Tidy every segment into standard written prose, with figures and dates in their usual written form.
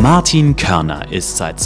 Martin Körner ist seit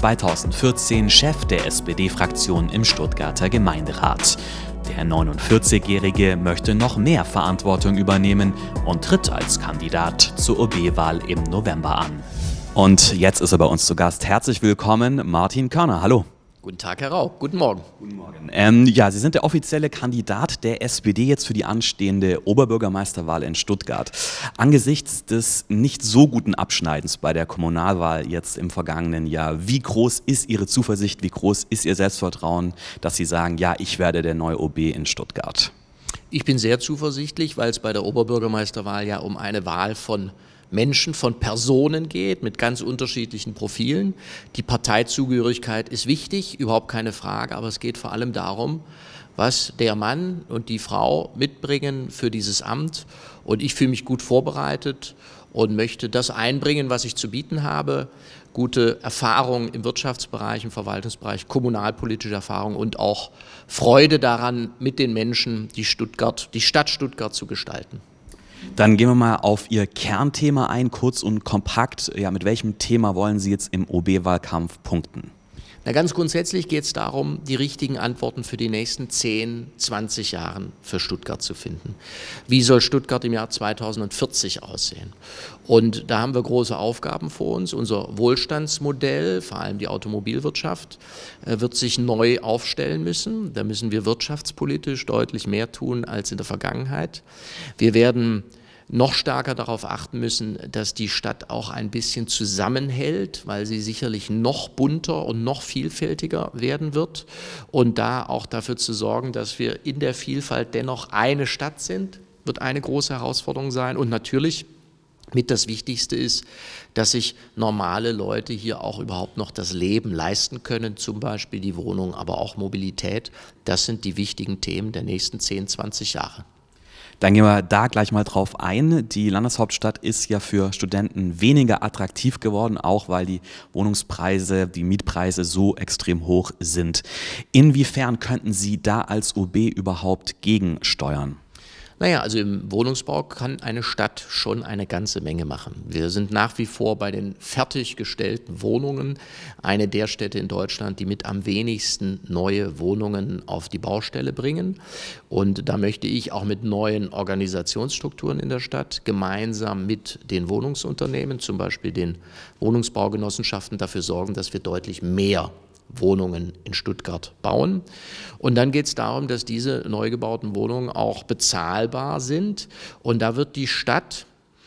2014 Chef der SPD-Fraktion im Stuttgarter Gemeinderat. Der 49-Jährige möchte noch mehr Verantwortung übernehmen und tritt als Kandidat zur OB-Wahl im November an. Und jetzt ist er bei uns zu Gast. Herzlich willkommen, Martin Körner. Hallo. Guten Tag, Herr Rau. Guten Morgen. Guten Morgen. Sie sind der offizielle Kandidat der SPD jetzt für die anstehende Oberbürgermeisterwahl in Stuttgart. Angesichts des nicht so guten Abschneidens bei der Kommunalwahl jetzt im vergangenen Jahr, wie groß ist Ihre Zuversicht, wie groß ist Ihr Selbstvertrauen, dass Sie sagen, ja, ich werde der neue OB in Stuttgart? Ich bin sehr zuversichtlich, weil es bei der Oberbürgermeisterwahl ja um eine Wahl von Menschen, von Personen geht, mit ganz unterschiedlichen Profilen. Die Parteizugehörigkeit ist wichtig, überhaupt keine Frage, aber es geht vor allem darum, was der Mann und die Frau mitbringen für dieses Amt. Und ich fühle mich gut vorbereitet und möchte das einbringen, was ich zu bieten habe. Gute Erfahrung im Wirtschaftsbereich, im Verwaltungsbereich, kommunalpolitische Erfahrung und auch Freude daran, mit den Menschen die Stadt Stuttgart zu gestalten. Dann gehen wir mal auf Ihr Kernthema ein, kurz und kompakt. Ja, mit welchem Thema wollen Sie jetzt im OB-Wahlkampf punkten? Na, ganz grundsätzlich geht es darum, die richtigen Antworten für die nächsten 10, 20 Jahre für Stuttgart zu finden. Wie soll Stuttgart im Jahr 2040 aussehen? Und da haben wir große Aufgaben vor uns. Unser Wohlstandsmodell, vor allem die Automobilwirtschaft, wird sich neu aufstellen müssen. Da müssen wir wirtschaftspolitisch deutlich mehr tun als in der Vergangenheit. Wir werden noch stärker darauf achten müssen, dass die Stadt auch ein bisschen zusammenhält, weil sie sicherlich noch bunter und noch vielfältiger werden wird. Und da auch dafür zu sorgen, dass wir in der Vielfalt dennoch eine Stadt sind, wird eine große Herausforderung sein. Und natürlich mit das Wichtigste ist, dass sich normale Leute hier auch überhaupt noch das Leben leisten können, zum Beispiel die Wohnung, aber auch Mobilität. Das sind die wichtigen Themen der nächsten 10, 20 Jahre. Dann gehen wir da gleich mal drauf ein. Die Landeshauptstadt ist ja für Studenten weniger attraktiv geworden, auch weil die Wohnungspreise, die Mietpreise so extrem hoch sind. Inwiefern könnten Sie da als OB überhaupt gegensteuern? Naja, also im Wohnungsbau kann eine Stadt schon eine ganze Menge machen. Wir sind nach wie vor bei den fertiggestellten Wohnungen eine der Städte in Deutschland, die mit am wenigsten neue Wohnungen auf die Baustelle bringen. Und da möchte ich auch mit neuen Organisationsstrukturen in der Stadt gemeinsam mit den Wohnungsunternehmen, zum Beispiel den Wohnungsbaugenossenschaften, dafür sorgen, dass wir deutlich mehr Wohnungen in Stuttgart bauen. Und dann geht es darum, dass diese neu gebauten Wohnungen auch bezahlbar sind. Und da wird die Stadt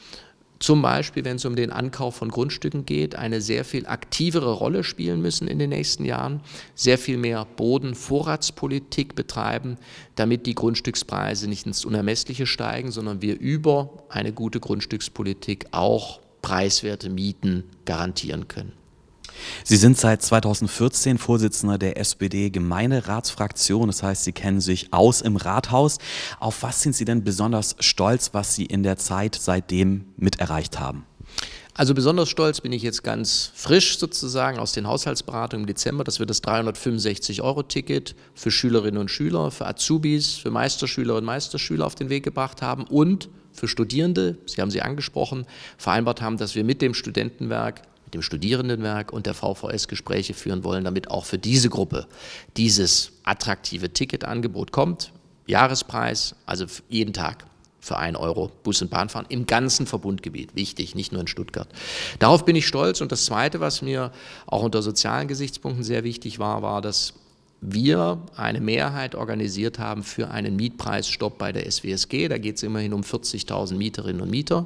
zum Beispiel, wenn es um den Ankauf von Grundstücken geht, eine sehr viel aktivere Rolle spielen müssen in den nächsten Jahren, sehr viel mehr Bodenvorratspolitik betreiben, damit die Grundstückspreise nicht ins Unermessliche steigen, sondern wir über eine gute Grundstückspolitik auch preiswerte Mieten garantieren können. Sie sind seit 2014 Vorsitzender der SPD-Gemeinderatsfraktion, das heißt, Sie kennen sich aus im Rathaus. Auf was sind Sie denn besonders stolz, was Sie in der Zeit seitdem mit erreicht haben? Also besonders stolz bin ich jetzt ganz frisch sozusagen aus den Haushaltsberatungen im Dezember, dass wir das 365-Euro-Ticket für Schülerinnen und Schüler, für Azubis, für Meisterschülerinnen und Meisterschüler auf den Weg gebracht haben und für Studierende, Sie haben sie angesprochen, vereinbart haben, dass wir mit dem Studentenwerk, dem Studierendenwerk und der VVS Gespräche führen wollen, damit auch für diese Gruppe dieses attraktive Ticketangebot kommt. Jahrespreis, also jeden Tag für 1 Euro Bus- und Bahnfahren im ganzen Verbundgebiet. Wichtig, nicht nur in Stuttgart. Darauf bin ich stolz. Und das Zweite, was mir auch unter sozialen Gesichtspunkten sehr wichtig war, war, dass wir eine Mehrheit organisiert haben für einen Mietpreisstopp bei der SWSG. Da geht es immerhin um 40.000 Mieterinnen und Mieter.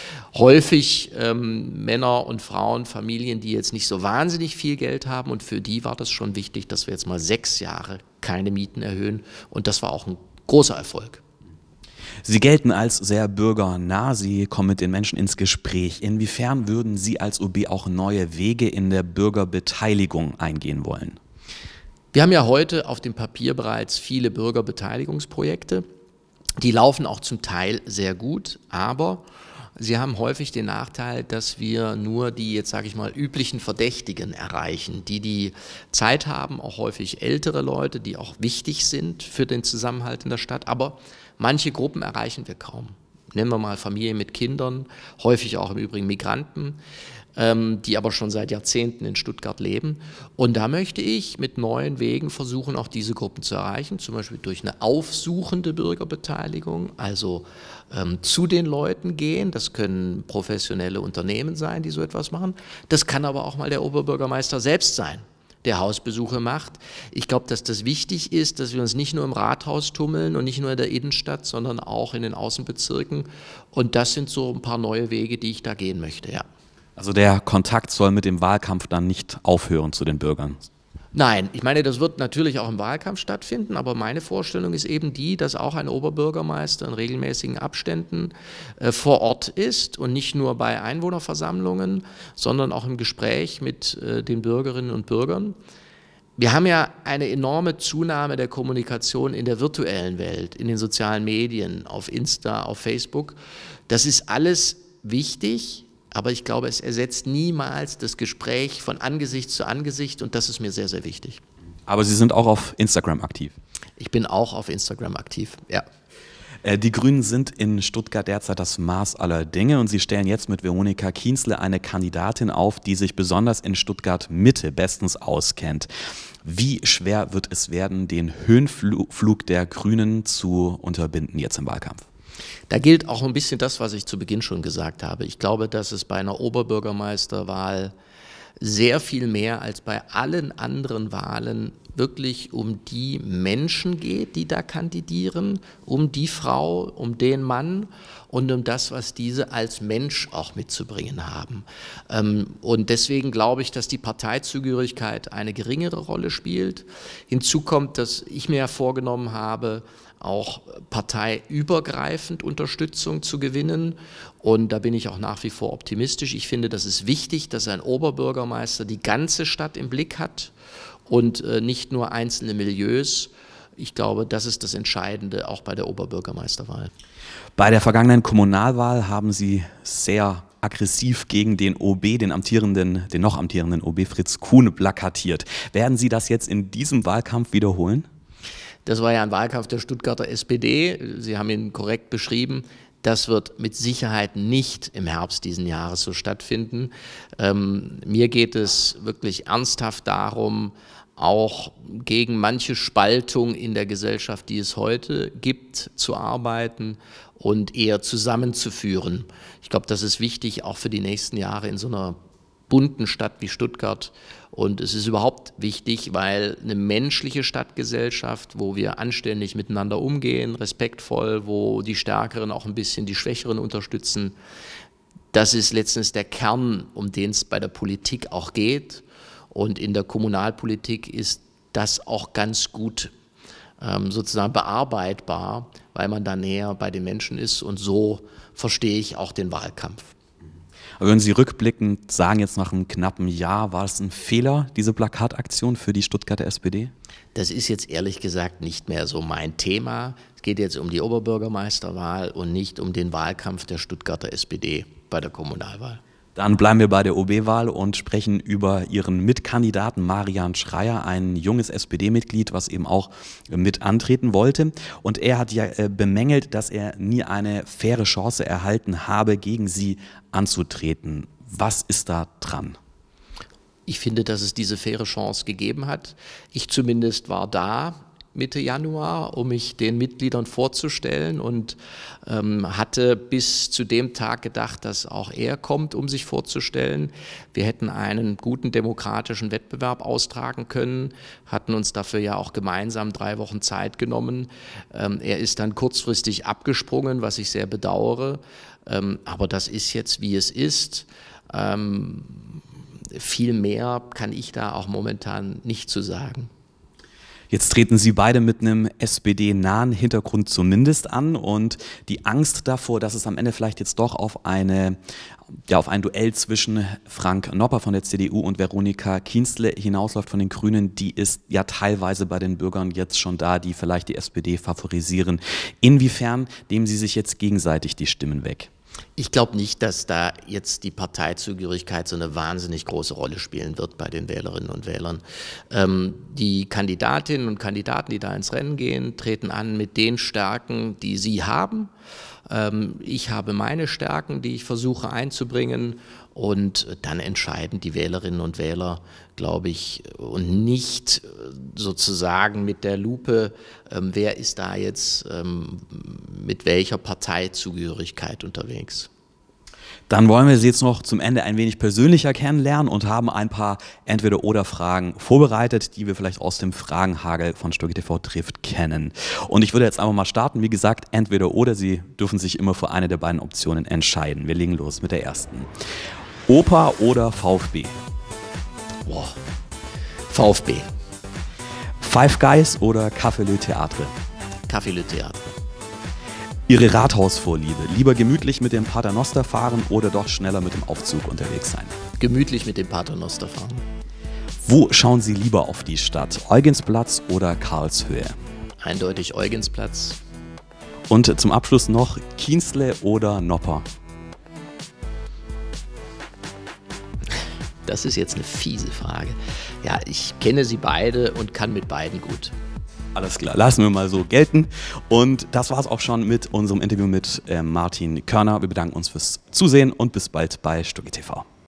Häufig Männer und Frauen, Familien, die jetzt nicht so wahnsinnig viel Geld haben. Und für die war das schon wichtig, dass wir jetzt mal 6 Jahre keine Mieten erhöhen. Und das war auch ein großer Erfolg. Sie gelten als sehr bürgernah, Sie kommen mit den Menschen ins Gespräch. Inwiefern würden Sie als OB auch neue Wege in der Bürgerbeteiligung eingehen wollen? Wir haben ja heute auf dem Papier bereits viele Bürgerbeteiligungsprojekte. Die laufen auch zum Teil sehr gut, aber sie haben häufig den Nachteil, dass wir nur die, jetzt sage ich mal, üblichen Verdächtigen erreichen, die Zeit haben, auch häufig ältere Leute, die auch wichtig sind für den Zusammenhalt in der Stadt, aber manche Gruppen erreichen wir kaum. Nennen wir mal Familien mit Kindern, häufig auch im Übrigen Migranten. die aber schon seit Jahrzehnten in Stuttgart leben. Und da möchte ich mit neuen Wegen versuchen, auch diese Gruppen zu erreichen, zum Beispiel durch eine aufsuchende Bürgerbeteiligung, also zu den Leuten gehen. Das können professionelle Unternehmen sein, die so etwas machen. Das kann aber auch mal der Oberbürgermeister selbst sein, der Hausbesuche macht. Ich glaube, dass das wichtig ist, dass wir uns nicht nur im Rathaus tummeln und nicht nur in der Innenstadt, sondern auch in den Außenbezirken. Und das sind so ein paar neue Wege, die ich da gehen möchte, ja. Also der Kontakt soll mit dem Wahlkampf dann nicht aufhören zu den Bürgern? Nein, ich meine, das wird natürlich auch im Wahlkampf stattfinden, aber meine Vorstellung ist eben die, dass auch ein Oberbürgermeister in regelmäßigen Abständen vor Ort ist und nicht nur bei Einwohnerversammlungen, sondern auch im Gespräch mit den Bürgerinnen und Bürgern. Wir haben ja eine enorme Zunahme der Kommunikation in der virtuellen Welt, in den sozialen Medien, auf Insta, auf Facebook. Das ist alles wichtig. Aber ich glaube, es ersetzt niemals das Gespräch von Angesicht zu Angesicht und das ist mir sehr, sehr wichtig. Aber Sie sind auch auf Instagram aktiv? Ich bin auch auf Instagram aktiv, ja. Die Grünen sind in Stuttgart derzeit das Maß aller Dinge und Sie stellen jetzt mit Veronika Kienzle eine Kandidatin auf, die sich besonders in Stuttgart Mitte bestens auskennt. Wie schwer wird es werden, den Höhenflug der Grünen zu unterbinden jetzt im Wahlkampf? Da gilt auch ein bisschen das, was ich zu Beginn schon gesagt habe. Ich glaube, dass es bei einer Oberbürgermeisterwahl sehr viel mehr als bei allen anderen Wahlen wirklich um die Menschen geht, die da kandidieren, um die Frau, um den Mann und um das, was diese als Mensch auch mitzubringen haben. Und deswegen glaube ich, dass die Parteizugehörigkeit eine geringere Rolle spielt. Hinzu kommt, dass ich mir ja vorgenommen habe, auch parteiübergreifend Unterstützung zu gewinnen. Und da bin ich auch nach wie vor optimistisch. Ich finde, das ist wichtig, dass ein Oberbürgermeister die ganze Stadt im Blick hat und nicht nur einzelne Milieus. Ich glaube, das ist das Entscheidende auch bei der Oberbürgermeisterwahl. Bei der vergangenen Kommunalwahl haben Sie sehr aggressiv gegen den OB, den noch amtierenden OB Fritz Kuhn plakatiert. Werden Sie das jetzt in diesem Wahlkampf wiederholen? Das war ja ein Wahlkampf der Stuttgarter SPD. Sie haben ihn korrekt beschrieben. Das wird mit Sicherheit nicht im Herbst diesen Jahres so stattfinden. Mir geht es wirklich ernsthaft darum, auch gegen manche Spaltung in der Gesellschaft, die es heute gibt, zu arbeiten und eher zusammenzuführen. Ich glaube, das ist wichtig, auch für die nächsten Jahre in so einer bunten Stadt wie Stuttgart. Und es ist überhaupt wichtig, weil eine menschliche Stadtgesellschaft, wo wir anständig miteinander umgehen, respektvoll, wo die Stärkeren auch ein bisschen die Schwächeren unterstützen, das ist letztens der Kern, um den es bei der Politik auch geht. Und in der Kommunalpolitik ist das auch ganz gut sozusagen bearbeitbar, weil man da näher bei den Menschen ist. Und so verstehe ich auch den Wahlkampf. Aber wenn Sie rückblickend sagen, jetzt nach einem knappen Jahr, war es ein Fehler, diese Plakataktion für die Stuttgarter SPD? Das ist jetzt ehrlich gesagt nicht mehr so mein Thema. Es geht jetzt um die Oberbürgermeisterwahl und nicht um den Wahlkampf der Stuttgarter SPD bei der Kommunalwahl. Dann bleiben wir bei der OB-Wahl und sprechen über Ihren Mitkandidaten Marian Schreier, ein junges SPD-Mitglied, was eben auch mit antreten wollte. Und er hat ja bemängelt, dass er nie eine faire Chance erhalten habe, gegen Sie anzutreten. Was ist da dran? Ich finde, dass es diese faire Chance gegeben hat. Ich zumindest war da Mitte Januar, um mich den Mitgliedern vorzustellen und hatte bis zu dem Tag gedacht, dass auch er kommt, um sich vorzustellen. Wir hätten einen guten demokratischen Wettbewerb austragen können, hatten uns dafür ja auch gemeinsam 3 Wochen Zeit genommen. Er ist dann kurzfristig abgesprungen, was ich sehr bedauere, aber das ist jetzt, wie es ist. Viel mehr kann ich da auch momentan nicht zu sagen. Jetzt treten Sie beide mit einem SPD-nahen Hintergrund zumindest an und die Angst davor, dass es am Ende vielleicht jetzt doch auf ein Duell zwischen Frank Nopper von der CDU und Veronika Kienzle hinausläuft von den Grünen, die ist ja teilweise bei den Bürgern jetzt schon da, die vielleicht die SPD favorisieren. Inwiefern nehmen Sie sich jetzt gegenseitig die Stimmen weg? Ich glaube nicht, dass da jetzt die Parteizugehörigkeit so eine wahnsinnig große Rolle spielen wird bei den Wählerinnen und Wählern. Die Kandidatinnen und Kandidaten, die da ins Rennen gehen, treten an mit den Stärken, die sie haben. Ich habe meine Stärken, die ich versuche einzubringen, und dann entscheiden die Wählerinnen und Wähler, glaube ich, und nicht sozusagen mit der Lupe, wer ist da jetzt mit welcher Parteizugehörigkeit unterwegs. Dann wollen wir Sie jetzt noch zum Ende ein wenig persönlicher kennenlernen und haben ein paar Entweder-oder-Fragen vorbereitet, die wir vielleicht aus dem Fragenhagel von Stoggi TV trifft kennen. Und ich würde jetzt einfach mal starten. Wie gesagt, Entweder-oder. Sie dürfen sich immer für eine der beiden Optionen entscheiden. Wir legen los mit der ersten. Oper oder VfB? Boah. VfB. Five Guys oder Café Le Théâtre? Café Le Théâtre. Ihre Rathausvorliebe, lieber gemütlich mit dem Paternoster fahren oder doch schneller mit dem Aufzug unterwegs sein? Gemütlich mit dem Paternoster fahren. Wo schauen Sie lieber auf die Stadt, Eugensplatz oder Karlshöhe? Eindeutig Eugensplatz. Und zum Abschluss noch Kienzle oder Nopper? Das ist jetzt eine fiese Frage. Ja, ich kenne sie beide und kann mit beiden gut. Alles klar, lassen wir mal so gelten. Und das war es auch schon mit unserem Interview mit Martin Körner. Wir bedanken uns fürs Zusehen und bis bald bei Stoggi TV.